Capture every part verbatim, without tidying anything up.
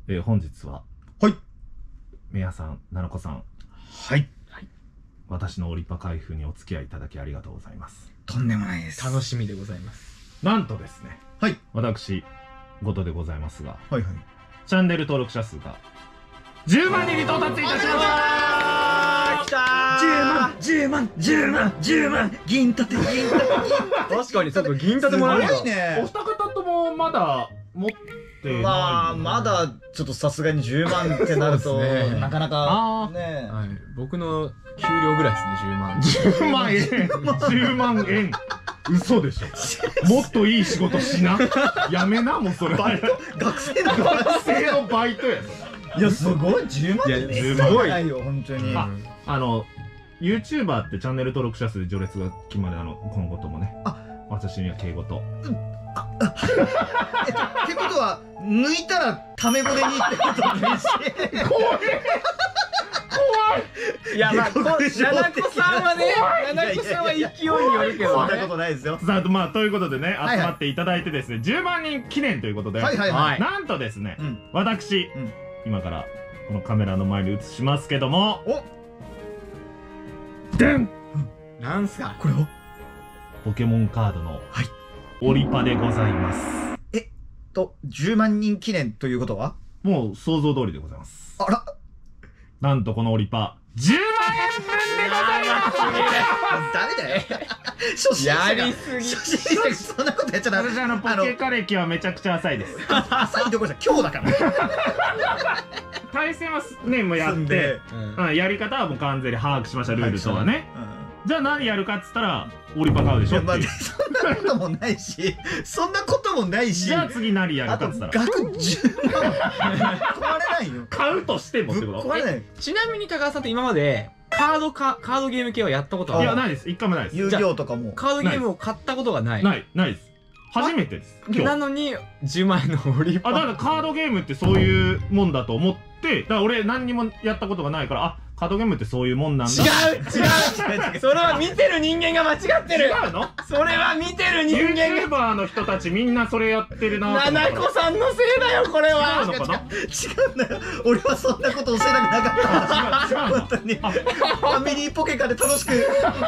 えー、本日ははいメヤさん、ナナコさん、 はい、 私のオリパ開封にお付き合いいただきありがとうございます。 とんでもないです。 楽しみでございます。 なんとですね、 はい、 私事でございますが、 はいはい、 チャンネル登録者数がじゅうまんにんに到達いたしました。 きたー。 じゅうまんじゅうまんじゅうまん銀盾銀盾銀盾。 確かにちょっと銀盾もらえるすごいね。 お二方ともまだ持ってない。 まあまだちょっとさすがにじゅうまんってなるとなかなかね。 はい、僕の給料ぐらいですね。じゅうまんじゅうまんえんじゅうまんえん嘘でしょ。もっといい仕事しな。やめな、もうそれ。 バイト学生の学生のバイトや。 いやすごい、じゅうまんってすごいないよ本当に。 あ、あの YouTuber ってチャンネル登録者数で序列が決まる、あの今後ともね。あ、私には敬語と。 あ、ってことは抜いたらタメ語でにってことですし。 怖い。 いや、まあ、ななこさんはね、ななこさんは勢いによるけどね。 そんなことないですよ。 さあ、まあということでね、集まっていただいてですね、じゅうまんにん記念ということで、 はいはいはい、 なんとですね、私今からこのカメラの前に映しますけども、おでん、 なんすかこれはポケモンカードのオリパでございます。 えっとじゅうまんにん記念ということはもう想像通りでございます。あら、 なんとこのオリパじゅうまんえんぶんでございます。 ダメだよ。初心者がやりすぎ。 初心者がそんなことやっちゃダメ。 私あのポケカ歴はめちゃくちゃ浅いです。 浅いどころじゃ今日だから。 対戦はねもうやって、やり方はもう完全に把握しました、ルールとはね。じゃあ何やるかっつったらオリパ買うでしょっていう。 そんなこともないし、そんなこともないし。 じゃあ次何やるかっつったら額じゅうまん壊れないよ。 買うとしてもってこと。 壊れない。 ちなみに高田さんって今までカードかカードゲーム系はやったことは？ いやないです。一回もないです。 遊戯王とかもカードゲームを買ったことがない。 ないないです。初めてです。 なのにじゅうまんえんのオリパ。 あ、だからカードゲームってそういうもんだと思って、だから俺何にもやったことがないから、あ、カードゲームってそういうもんなんだ。 違う違う違う。それは見てる人間が間違ってる。 違うの？ それは見てる人間が。YouTuber の人たちみんなそれやってるな。 ななこさんのせいだよこれは。 違うのかな？ 違うんだよ。俺はそんなこと教えたくなかった。違う違う。本当に。ファミリーポケカで楽しく。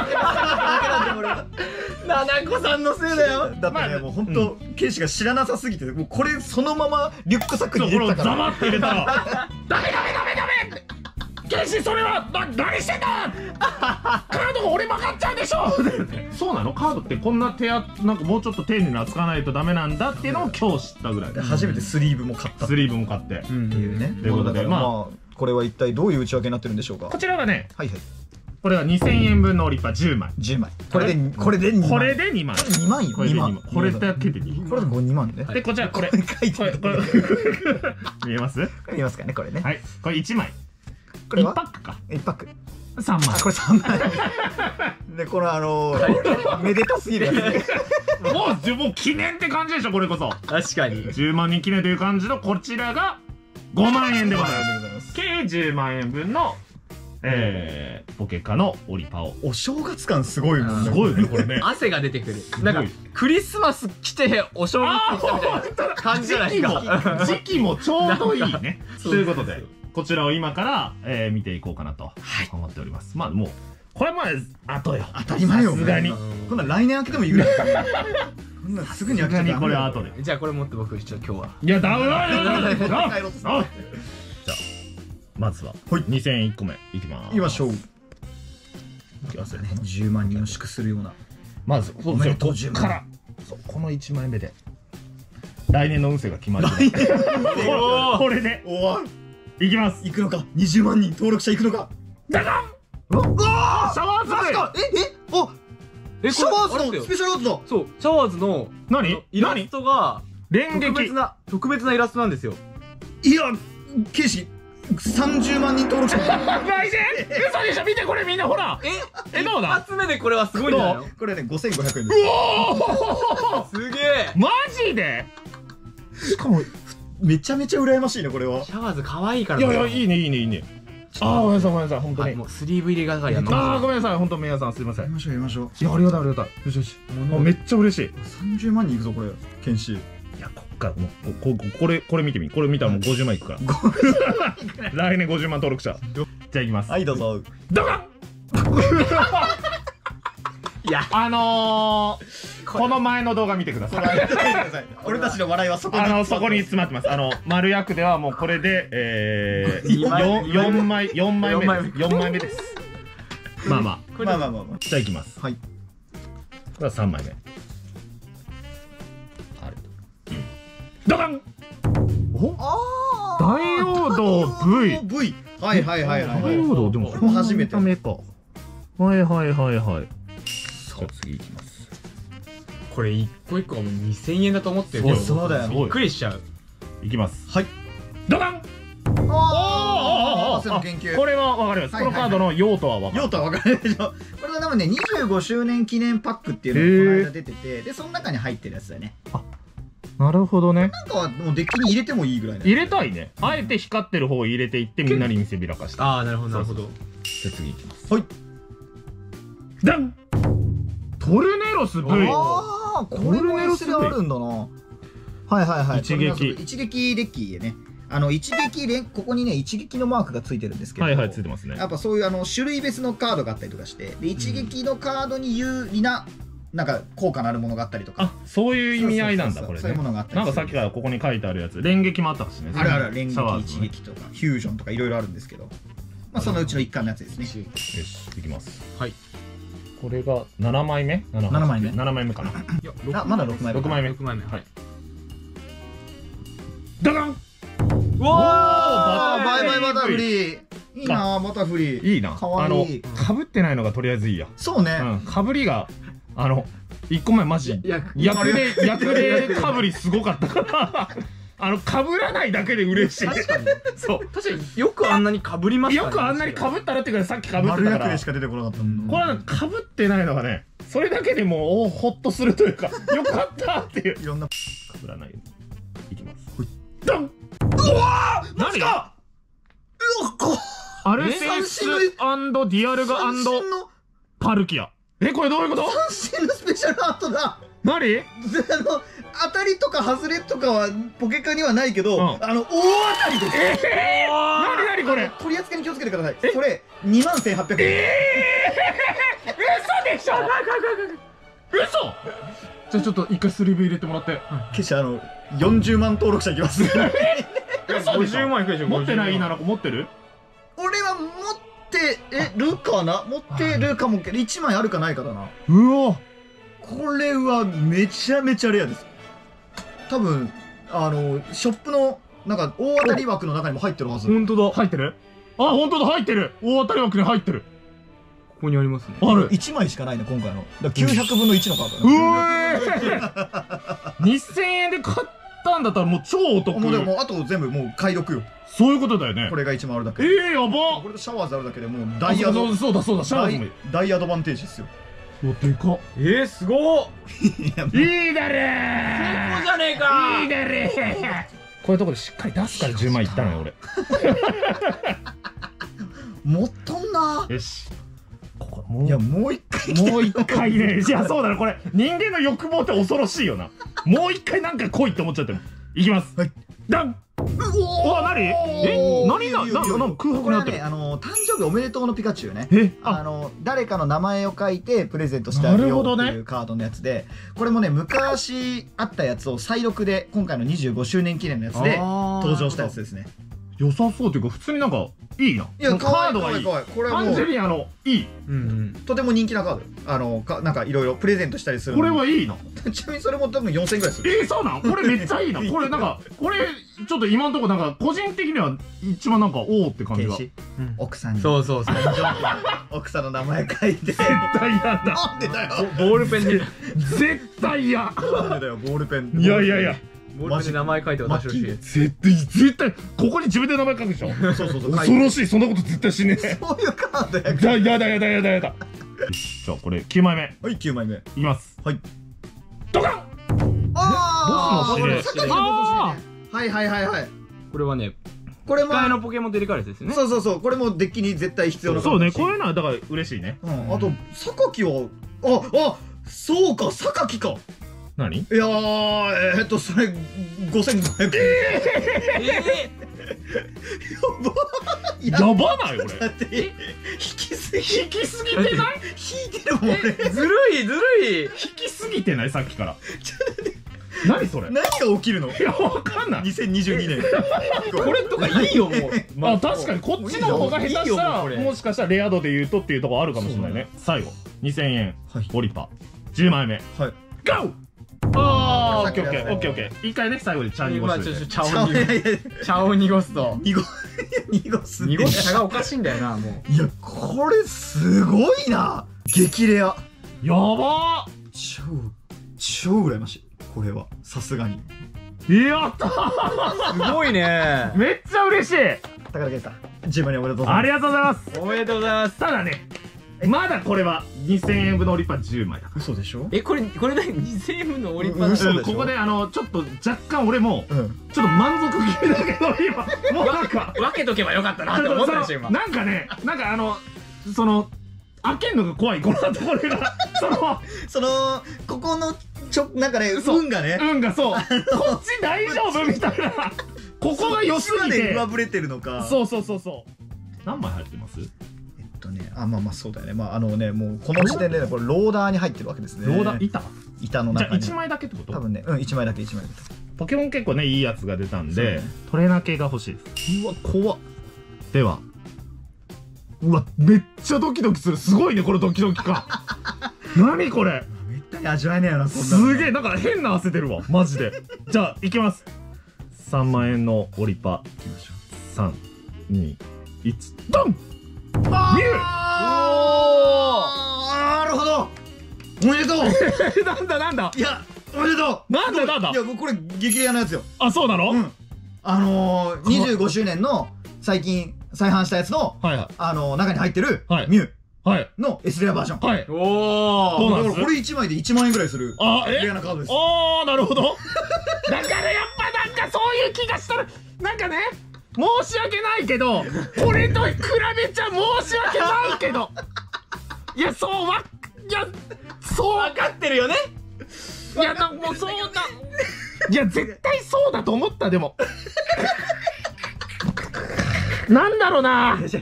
ななこさんのせいだよ。 だってね、もう本当ケイシが知らなさすぎて、もうこれそのままリュックサックに入れてたから。 黙って入れたら。ダメダメダメダメ。ケイシそれはな何してんだ。カードが俺曲がっちゃうでしょ。そうなの？カードってこんな手あなんかもうちょっと丁寧に扱わないとダメなんだっていうのを今日知ったぐらいで。 初めてスリーブも買った。 スリーブも買ってっていうね。 ということで、まあこれは一体どういう内訳になってるんでしょうか。 こちらがね、 はいはい。 これはにせんえんぶんのオリパじゅうまい。 じゅうまい。これでこれでにまん。 これでにまん。 にまんよ。にまん。 これだけでに。 これでにまんね。 でこちらこれ書いてる。 見えます？ 見えますかねこれね。 はい。これいちまい。 これはいちパックか。 いちパック。 さんまい。 これさんまい。でこのあのめでたすぎるやつ。 もうもう記念って感じでしょこれこそ。 確かに。 じゅうまんにん記念という感じのこちらがごまんえんでございます。計じゅうまんえんぶんのえー、ポケカのオリパを。 お正月感すごいもんね。 すごいねこれね。 汗が出てくる。なんかクリスマス来てお正月来たみたいな感じじゃないですか。 時期もちょうどいいね。ということでこちらを今からえ見ていこうかなと思っております。まあもうこれまで後よ。 当たり前よ。 さすがにこんな来年明けてもいいぐらい。こんなすぐに開けちゃダメ。 これは後で。 じゃあこれ持って僕一応今日は。 いやダメだ。じゃあまずはにせんいっこめいきます。 いきましょう。 いきますよね。 じゅうまんにんを祝するような。 まずおめでとうじゅうまん。 からこのいちまいめで来年の運勢が決まる。これでいきます。 いくのか。にじゅうまんにん登録者いくのか。 ダダン。うわシャワーズ。 ええあえシャワーズのスペシャルアーツだ。 そうシャワーズの何イラストが連撃特別な特別なイラストなんですよ。 いやケイシさんじゅうまんにん登録者。 マジで嘘でしょ。見てこれみんなほら。 ええどうだ。 一発目でこれはすごいんだよ。 これねごせんごひゃくえんです。 うおすげえ。 マジで。 しかもめちゃめちゃ羨ましいねこれは。 シャワーズ可愛いから。 いやいやいいねいいねいいね。ああごめんなさいごめんなさい本当に。 もうスリーブ入れがかりやんの。 ああごめんなさい本当皆さんすいません。 やりましょうやりましょう。 いやありがたいありがたい。よしよし。めっちゃ嬉しい。 さんじゅうまんにんいくぞこれケンシ。 いやこっからもうこここれこれ見てみこれ見たらもうごじゅうまんいくから来年ごじゅうまん登録者じゃあいきますはいどうぞ。 ドカンいやあのー、この前の動画見てください俺たちの笑いはそこにあのそこに詰まってますあの丸役ではもうこれでえー、 にまいよんまいよんまいめよんまいめよんまいめですまあまあこれまあまあまあまあ。 じゃあいきますはい。 これはさんまいめあるドカンおあダイオード V V。はいはいはいはい。 ダイオードでもこれも初めてこんな見た目かはいはいはいはいじゃあ次いきますこれ一個一個がもうにせんえんだと思ってるけどそうそうだよびっくりしちゃう。 いきますはい。 ドカンああ、その研究。 これはわかりますこのカードの用途はわかる用途は分かるでしょ。これは多分ねにじゅうごしゅうねん記念パックっていうのがこの間出てて、でその中に入ってるやつだよね。 なるほどねなんかはもうデッキに入れてもいいぐらいだよ。 入れたいねあえて光ってる方を入れていってみんなに見せびらかしてああなるほどなるほど。 じゃあ次いきますはい。 ダントルネロス V ああ、これも エス であるんだな。はいはいはい。 一撃一撃デッキでね。あの一撃連ここにね一撃のマークがついてるんですけど。 はいはいついてますねやっぱそういうあの種類別のカードがあったりとかしてで一撃のカードに有利ななんか効果のあるものがあったりとかあそういう意味合いなんだそうそうこれそうそういうものがあったりなんかさっきからここに書いてあるやつ連撃もあったしねあるある連撃シャワーズのね一撃とかフュージョンとかいろいろあるんですけどまあそのうちの一環のやつですね。 よしいきますはい。 これがななまいめなななまいめななまいめかないやあまだろくまいめろくまいめろくまいめはいダカンうあーおーバイバイバタフリーいいなあバタフリーいいなかわあのいい。 かぶってないのがとりあえずいいやそうねうんかぶりがあのいっこめマジいや役で役でかぶりすごかったからあのかぶらないだけで嬉しい確かにそう確かによくあんなにかぶりましたね。 よくあんなにかぶったらっていうかさっきかぶって丸たから役でしか出てこなかったんだ。 これはかぶってないのがねそれだけでもうおほっとするというかよかったっていういろんなかぶらないようにいきますドンうわー何がうわこアルセウス&ディアルガ三振のパルキアえこれどういうこと三振のスペシャルアートだ。 何あの当たりとか外れとかはポケカにはないけど、 うんあの大当たりです。 えー、何何これ取り扱いに気をつけてください。それにまんせんはっぴゃくえん。 えー、嘘でしょ嘘じゃあちょっと一回スリーブ入れてもらって決してあのよんじゅうまん登録者いきます。 ごじゅうまんいくでしょ。 持ってないなら持ってる俺は持ってえるかな持ってるかもけどいちまいあるかないかだな。 うわこれはめちゃめちゃレアです。多分あのショップのなんか大当たり枠の中にも入ってるはず。 本当だ。 入ってるあ本当だ入ってる大当たり枠に入ってるここにありますね。 あるいちまいしかないね今回の。だからきゅうひゃくぶんのいちのカードだね。 うえーにせんえんで買ったんだったらもう超お得もうでもあと全部もう解読よ。 そういうことだよねこれがいちまいあるだけ。 えー、やばこれとシャワーズあるだけでもうダイアドそうそうだそうだシャワーズもいい大大アドバンテージですよ。 うわでかっえー、すごっ。 いやいいだれー最高じゃねえか。 いいだれーこういうとこでしっかり出すからじゅうまんいったのよ俺もっとんな。 よしここもういやもう一回もう一回ねいやそうだなこれ人間の欲望って恐ろしいよなもう一回なんか来いって思っちゃってるいきますはいダンうわ何え何なななんか空白これはになってるねあの誕生日おめでとうのピカチュウね。 えああの誰かの名前を書いてプレゼントしてあげようっていうカードのやつで、これもね昔あったやつを再録で今回のにじゅうごしゅうねん記念のやつで登場したやつですね。 良さそうというか普通になんかいいないやカードがいいかわいいこれはも完全うにあのいいうんうん。 とても人気なカード。あのかなんかいろいろプレゼントしたりするこのにれはいいなちなみにそれも多分よんせんえんぐらいする。 えー、そうなんこれめっちゃいいなこれなんかこれちょっと今のところなんか個人的には一番なんかおおって感じが検絶視奥さんにそうそうそう。 奥さんの名前書いて対嫌だなんでだよボールペンで絶対嫌なんでだよボールペン。 いやいやいやボールペンで名前書いて渡してほしい。 絶対絶対ここに自分で名前書くでしょそうそうそう恐ろしいそんなこと絶対しねえそういうカードやだやだやだやだやだよしじゃあこれきゅうまいめはいきゅうまいめ。 いきますはいドカンあボスの指令榊のボスの指令ね。はいはいはいはい。 これはね、 これも使いのポケモンデリカレスですよね。 そうそうそうこれもデッキに絶対必要なカーそうドだしねこういうのはだから嬉しいねうんあと榊はああそうか榊か。 何？ いやー、えーっとそれごせんごひゃくえん。 えややばない俺。 だって引きすぎ、 引きすぎてない？ 引いてるもん俺。 えずるいずるい。 引きすぎてないさっきから。何それ？ 何が起きるの？ いやわかんない。 にせんにじゅうにねん。 これとかいいよもう。 あ確かにこっちの方が下手したいいよもうこれらもしかしたらレア度で言うとっていうところあるかもしれないね。最後にせんえんはいオリパじゅうまいめ。 はい。 ゴー。あーオッケーオッケさっきのやつねーオッケーオッケー。一回ね最後にチャーニー今ちょっとゴスで。 茶を濁いやいやいや茶を濁すと濁濁すね。 濁す茶がおかしいんだよなもいやこれすごいな。激レア。 やば超超羨ましい。これはさすがに。 ー。やったう。すごいね。 めっちゃ嬉しい。 高田健さんじゅうまん円おめでとうございます。 ありがとうございます。 おめでとうございます。 ただねまだこれはにせんえんぶのオリパじゅうまいだか嘘でしょ？ えこれこれ何にせんえんのオリパう嘘ら。 でしょここであのちょっと若干俺もうん。 ちょっと満足気味だけど今もうなんか分けとけばよかったなってちょっと思ったでしょ今。 なんかねなんかあのその開けんのが怖いこの後これがそのそのここのちょなんかねそう運がね。 運がそうこっち大丈夫みたいなここが良すぎて上振れてるのか。 そうそうそうそう何枚入ってます？ えっとね、あまあまあそうだよね。まああのねもうこの時点でねこれローダーに入ってるわけですね。 ローダー板板のじゃあ中に。 いちまいだけってこと？ 多分ね、うんいちまいだけいちまいだけ。 ポケモン結構ねいいやつが出たんで、 そうねトレーナー系が欲しいです。うわ怖っ。ではうわめっちゃドキドキする。すごいねこれドキドキ感何これめったに味わえねえよなこんなの。 すげえなんか変な汗出るわマジでじゃあいきます。さんまんえんのオリパ行きましょう。 さんにいちドン。ミュウあーなるほど。おめでとう。 なんだなんだいやおめでとう。 なんだなんだいやもうこれ激レアなやつよ。 あそうなの、 うん。あのー、にじゅうごしゅうねんの最近再販したやつのはいはいあのー、中に入ってるはいミュウはいの S レアバージョン。 はいおどうお。 なんですだからこれいちまいでいちまんえんぐらいするあえレアなカードです。 ああなるほどだからやっぱなんかそういう気がしたらなんかね申し訳ないけどこれと比べちゃ申し訳ないけどいやそうわいやそう分かってるよね。 いやなもうそうだいや絶対そうだと思ったでもなんだろう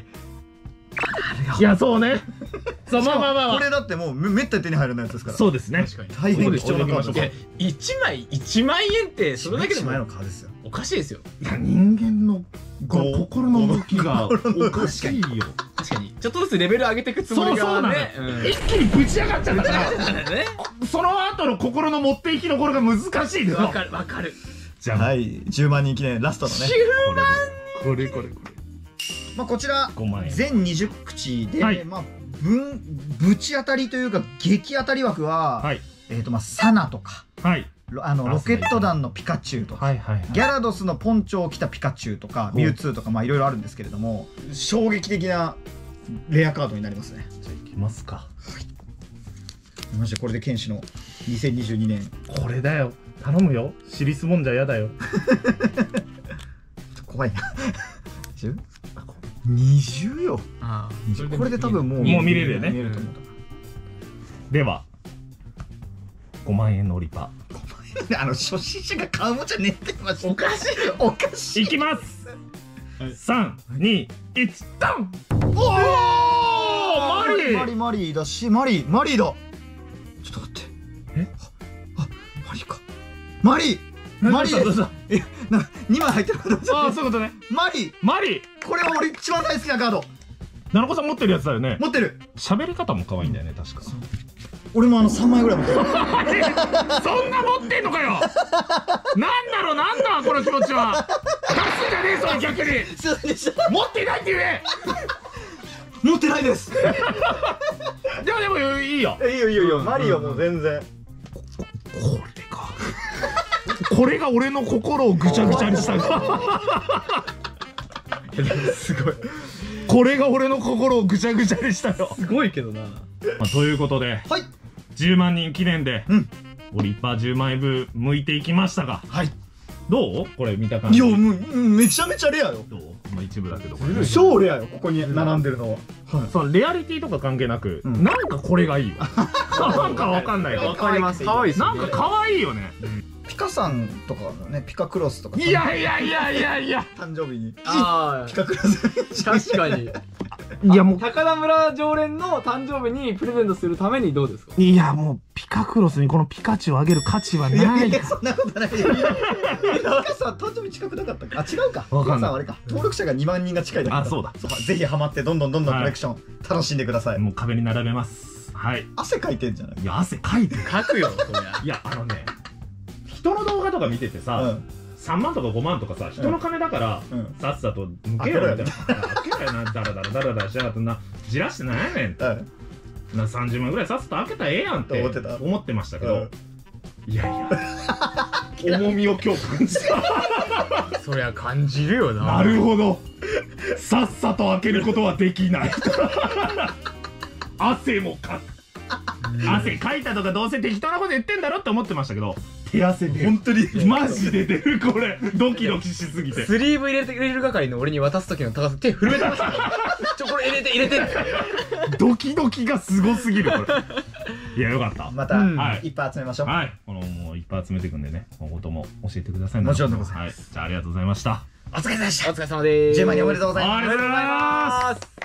ないやそうねそうまあまあまあまあこれだってもうめめったに手に入らないやつですから。 そうですね確かに大変貴重なカードここで置いておきましょうかいやいちまいいちまんえんってそれだけでいちまん円ものカードですよ。 おかしいですよ。 いや人間のこのこう心の動きがお心の動きかしいよ確かにちょっとずつレベル上げていくつもそうりそうなのよがね。うん一気にぶち上がっちゃったからそうだね。 その後の心の持っていきどころが難しいですよわかるわかる。 じゃあ、 はいじゅうまん人記念ラストのね。 これこれこれこまあこちらごまんえん全にじゅっくちで、 はいまあぶぶち当たりというか激当たり枠は、 はいえっ、とまあサナとかはいロあのあロケット団のピカチュウとか、 はいはいはいギャラドスのポンチョを着たピカチュウとかほうミュウツーとかまあいろいろあるんですけれども衝撃的なレアカードになりますね。 じゃあいきますかマジでこれで剣士のにせんにじゅうにねんこれだよ頼むよシリスボンじゃやだよ怖いなじゅうにじゅうよ。 ああこれで多分もうもう見れるよね見れると思うではごまんえんのオリパあの初心者が買うもんじゃねえってマジでおかしいよ。 おかしい。 いきますさんにいちドンおおマリーマリマリーだしマリーマリーだ。ちょっと待ってえあマリーかマリーマリーどうしたえなんかにまい入ってるからああそういうことねマリーマリーこれは俺一番大好きなカード奈々子さん持ってるやつだよね持ってる。 喋り方も可愛いんだよね確か俺もあのさんまいぐらい持ってるそんな持ってんのかよなんだろうなんだこの気持ちは出すんじゃねえそれ逆にそうでしょ持ってないって言え持ってないですでもでもいいよいいよいいよいいよマリーはもう全然これかこれが俺の心をぐちゃぐちゃにしたかすごいこれが俺の心をぐちゃぐちゃにしたよ、 すごいけどな。 まあ、ということではいじゅうまん人記念で、 うんオリパじゅうまんえんぶ向いていきましたがはいどうこれ見た感じ。 いやもうめちゃめちゃレアよ。 どうまあ一部だけどこれ超レアよ、ここに並んでるのは。 そのレアリティとか関係なく、 うんなんかこれがいいわ。なんかわかんないよ。 わかります。可愛いですね。 なんか可愛いよね。 ピカさんとかのね、ピカクロスとか。 いやいやいやいやいや。 誕生日にあピカクロス。 確かに。 いやもう高田村常連の誕生日にプレゼントするためにどうですか？ いやもうピカクロスにこのピカチュウをあげる価値はない。 いやそんなことないよ。ピカさん誕生日近くなかったっけ？あ違うか。 わかんないピカさんはあれか。登録者がにまんにんが近いだけ。 あそうだ。 ぜひハマってどんどんどんどんコレクション楽しんでください。 もう壁に並べます。はい。 汗かいてんじゃない？ いや汗かいてる。 書くよ。 いやあのね、人の動画とか見ててさ、さんまんとかごまんとかさ、人の金だからさっさと向けよみたいな。開けろよな、ダラダラダラダラしやがってな、じらしてなんやねんって。なさんじゅうまんぐらいさっさと開けたらええやんって思ってましたけど、いやいや重みを今日感じた。 そりゃ感じるよな。 なるほど、さっさと開けることはできない。汗もか汗かいたとかどうせ適当なこと言ってんだろって思ってましたけど、手汗で本当にマジで出る。これドキドキしすぎて、 スリーブ入れて入れる係の俺に渡す時の高須手震えてました。ちょこれ入れて入れて。 ドキドキがすごすぎるこれ。いやよかった。 またいっぱい集めましょう。 はい、このもういっぱい集めていくんでね、今後とも教えてください。 もちろんでございます。 はい、じゃあありがとうございました。 お疲れ様でした。 お疲れ様です。 じゅうまんにんおめでとうございます。 ありがとうございます。